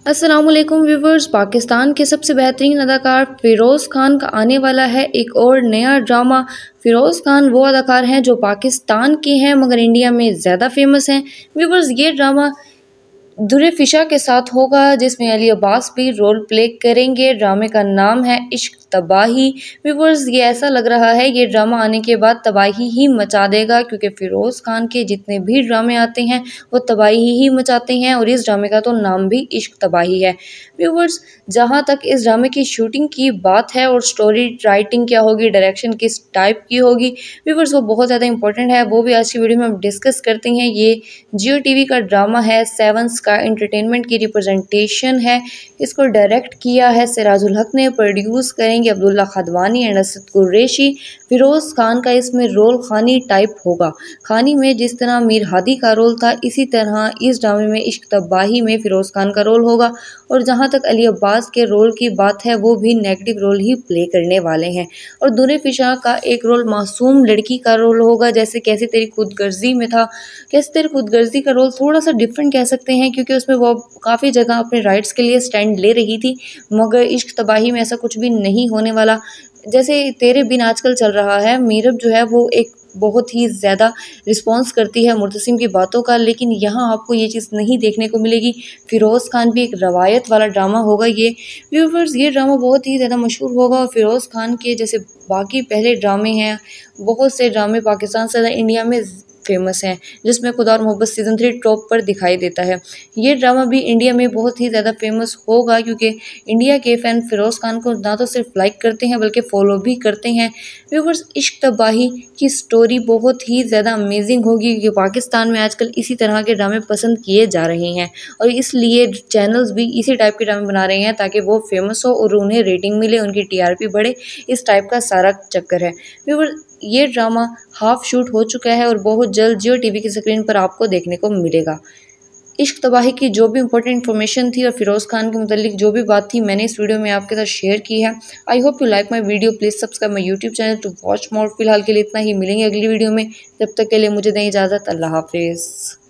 अस्सलामुअलैकुम व्यूवर्स। पाकिस्तान के सबसे बेहतरीन अदाकार फ़िरोज़ खान का आने वाला है एक और नया ड्रामा। फ़िरोज़ खान वो अदाकार हैं जो पाकिस्तान के हैं मगर इंडिया में ज़्यादा फेमस हैं। व्यूवर्स, ये ड्रामा दुर्रे फ़िशा के साथ होगा जिसमें अली अब्बास भी रोल प्ले करेंगे। ड्रामे का नाम है इश्क तबाही। व्यूवर्स, ये ऐसा लग रहा है ये ड्रामा आने के बाद तबाही ही मचा देगा, क्योंकि फ़िरोज़ खान के जितने भी ड्रामे आते हैं वो तबाही ही मचाते हैं और इस ड्रामे का तो नाम भी इश्क तबाही है। व्यूवर्स, जहाँ तक इस ड्रामे की शूटिंग की बात है और स्टोरी राइटिंग क्या होगी, डायरेक्शन किस टाइप की होगी, व्यूवर्स वो बहुत ज़्यादा इंपॉर्टेंट है। वो भी आज की वीडियो में हम डिस्कस करते हैं। ये जियो टीवी का ड्रामा है, 7 स्काई एंटरटेनमेंट की रिप्रेजेंटेशन है। इसको डायरेक्ट किया है सिराजुल हक ने, प्रोड्यूस करेंगे अब्दुल्ला खदवानी एंड असद कुरैशी। फ़िरोज़ खान का इसमें रोल खानी टाइप होगा। खानी में जिस तरह मीर हादी का रोल था, इसी तरह इस ड्रामे में इश्क तबाही में फ़िरोज़ खान का रोल होगा। और जहाँ तक अली अब्बास के रोल की बात है, वो भी नेगेटिव रोल ही प्ले करने वाले हैं। और दुर्रे फ़िशा का एक रोल मासूम लड़की का रोल होगा, जैसे कैसे तेरी खुदगर्जी में था। कैसे तेरी खुदगर्जी का रोल थोड़ा सा डिफरेंट कह सकते हैं, क्योंकि उसमें वो काफ़ी जगह अपने राइट्स के लिए स्टैंड ले रही थी, मगर इश्क तबाही में ऐसा कुछ भी नहीं होने वाला। जैसे तेरे बिन आजकल चल रहा है, मीरब जो है वो एक बहुत ही ज़्यादा रिस्पॉन्स करती है मुर्तसिम की बातों का, लेकिन यहाँ आपको ये चीज़ नहीं देखने को मिलेगी। फ़िरोज़ खान भी एक रवायत वाला ड्रामा होगा ये। व्यूवर्स, ये ड्रामा बहुत ही ज़्यादा मशहूर होगा और फ़िरोज़ खान के जैसे बाकी पहले ड्रामे हैं, बहुत से ड्रामे पाकिस्तान से ज़्यादा इंडिया में फेमस हैं, जिसमें खुदा और मोहब्बत सीज़न 3 टॉप पर दिखाई देता है। ये ड्रामा भी इंडिया में बहुत ही ज़्यादा फेमस होगा, क्योंकि इंडिया के फ़ैन फ़िरोज़ खान को ना तो सिर्फ लाइक करते हैं बल्कि फ़ॉलो भी करते हैं। व्यूवर्स, इश्क तबाही की स्टोरी बहुत ही ज़्यादा अमेजिंग होगी, क्योंकि पाकिस्तान में आजकल इसी तरह के ड्रामे पसंद किए जा रहे हैं और इसलिए चैनल्स भी इसी टाइप के ड्रामे बना रहे हैं ताकि वो फेमस हो और उन्हें रेटिंग मिले, उनकी टीआरपी बढ़े। इस टाइप का सारा चक्कर है। व्यूवर्स, ये ड्रामा हाफ शूट हो चुका है और बहुत जल्द जियो टीवी की स्क्रीन पर आपको देखने को मिलेगा। इश्क तबाही की जो भी इंपॉर्टेंट इन्फॉर्मेशन थी और फ़िरोज़ खान के मुतालिक जो भी बात थी, मैंने इस वीडियो में आपके साथ शेयर की है। I hope you like my video. Please subscribe my YouTube channel to watch more. फिलहाल के लिए इतना ही, मिलेंगे अगली वीडियो में। जब तक के लिए मुझे दें इजाज़त। अल्लाह हाफिज़।